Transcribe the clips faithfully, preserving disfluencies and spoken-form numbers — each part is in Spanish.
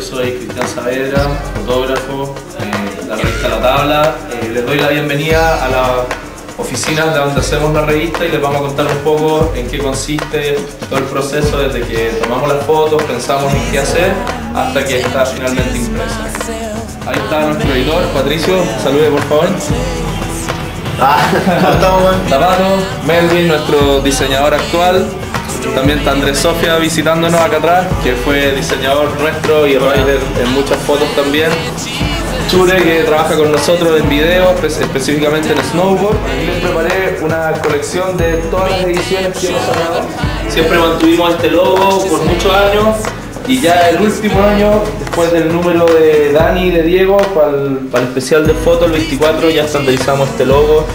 soy Cristian Saavedra, fotógrafo de la revista La Tabla. Eh, les doy la bienvenida a la oficina de donde hacemos la revista y les vamos a contar un poco en qué consiste todo el proceso desde que tomamos las fotos, pensamos en qué hacer, hasta que está finalmente impresa. Ahí está nuestro editor, Patricio, salude por favor. Ah, ¿cómo estamos, man? Tapato, Melvin, nuestro diseñador actual. También está Andrés Sofia visitándonos acá atrás, que fue diseñador nuestro y rider en muchas fotos también. Chure, que trabaja con nosotros en video, específicamente en snowboard. Aquí les preparé una colección de todas las ediciones que hemos sacado. Siempre mantuvimos este logo por muchos años y ya el último año, después del número de Dani y de Diego, para el, para el especial de fotos, el veinticuatro, ya estandarizamos este logo.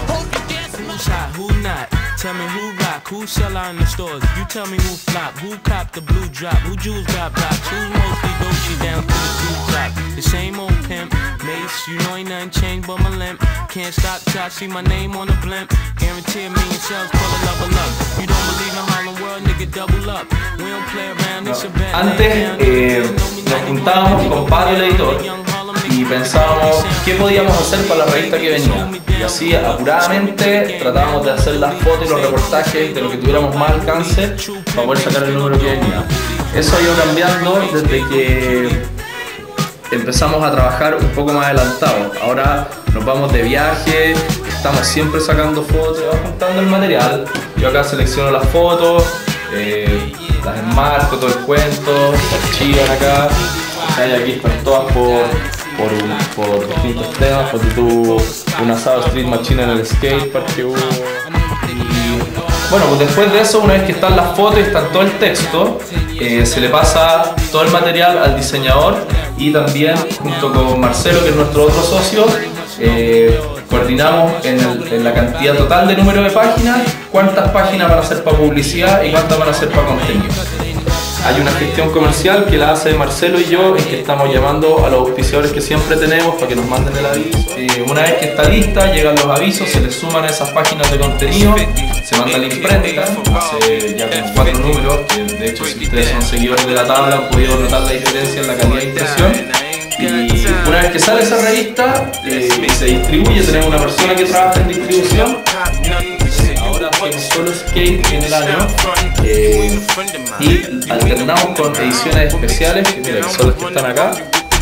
Tell me who rock, who sell out in the stores. You tell me who flop, who cop the blue drop, who jewels got blocks, who's mostly Gucci down to the blue top. The same old pimp, Mace, you know ain't nothing changed but my limp. Can't stop till I see my name on the blimp. Guarantee a million sales, pull a level up. You don't believe in Harlem World, nigga, double up. We don't play around, it's a bad. Antes eh, nos juntábamos con Pablo, el editor, y pensábamos qué podíamos hacer para la revista que venía. Y así, apuradamente, tratábamos de hacer las fotos y los reportajes de lo que tuviéramos más alcance para poder sacar el número que venía. Eso ha ido cambiando desde que empezamos a trabajar un poco más adelantados. Ahora nos vamos de viaje, estamos siempre sacando fotos, vamos juntando el material. Yo acá selecciono las fotos, eh, las enmarco, todo el cuento, se archivan acá. Y aquí están todas por... Por, un, por distintos temas, porque tuvo un asado Street Machine en el skatepark que hubo. Y bueno, pues después de eso, una vez que están las fotos y está todo el texto, eh, se le pasa todo el material al diseñador y también junto con Marcelo, que es nuestro otro socio, eh, coordinamos en, el, en la cantidad total de número de páginas, cuántas páginas van a ser para publicidad y cuántas van a ser para contenido. Hay una gestión comercial que la hace Marcelo y yo, en que estamos llamando a los auspiciadores que siempre tenemos para que nos manden el aviso. Eh, una vez que está lista, llegan los avisos, se les suman a esas páginas de contenido, se manda a la imprenta, hace ya con cuatro números, que de hecho si ustedes son seguidores de La Tabla han podido notar la diferencia en la calidad de impresión. Y una vez que sale esa revista, eh, se distribuye, tenemos una persona que trabaja en distribución. Ahora hacemos solo skate en el año eh, y alternamos con ediciones especiales, que mira, que son las que están acá,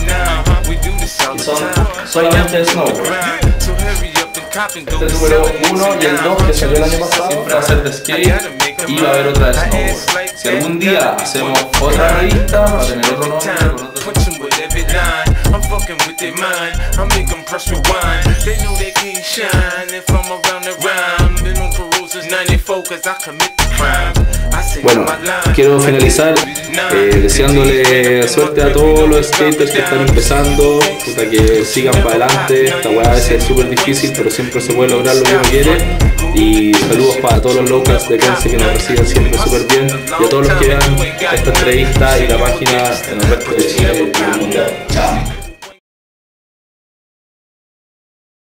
y son solamente de snowboard. Este es el número uno y el dos que salió el año pasado, siempre va a ser de skate y va a haber otra de snowboard. Si algún día hacemos otra revista, va a tener otro nombre con otro. I'm fucking with their mind, I make them press rewind. They know they can't shine if I'm around the round. Been on Caruso's ninety-four cause I commit the crime. Bueno, quiero finalizar eh, deseándole suerte a todos los skaters que están empezando, puta, que sigan para adelante. Esta weá a veces es súper difícil, pero siempre se puede lograr lo que uno quiere. Y saludos para todos los locals de Conce que nos reciben siempre súper bien, y a todos los que vean esta entrevista y la página en el resto de Chile y del mundo.